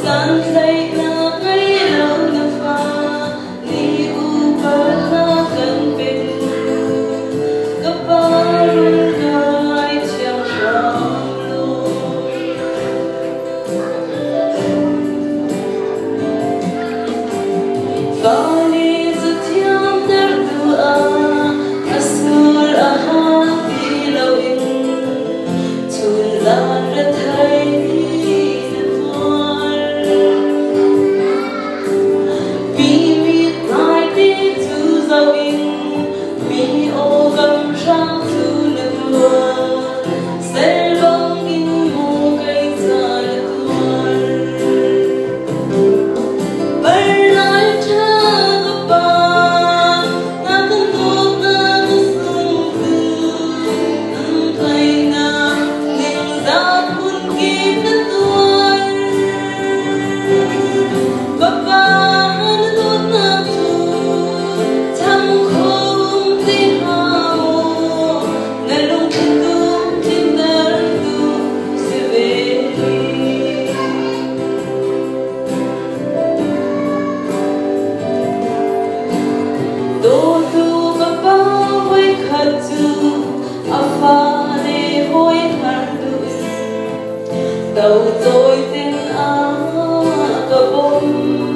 đầu tôi tin á cơ bông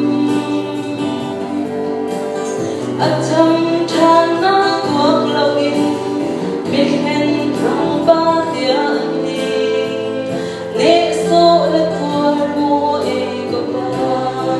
chăm chan na cuộc lâu in biết hẹn thằng ba tiếng đi nét số là của mua e của ba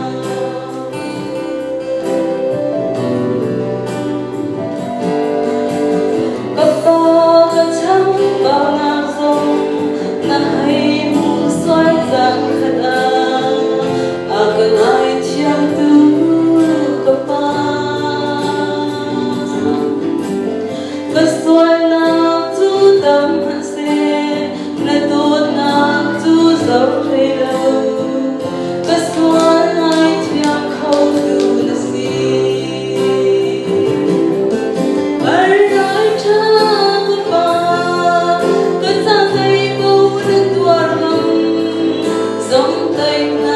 có to có chăm bao na rong na hay mong xoay rằng khát cần ai chiang tu có ba có xoay na tu tâm se na tu na tu dấu về đâu có xoay ai chiang khâu tu na si bởi nói cha của ba có ra dây bầu đến tua rồng giống tay na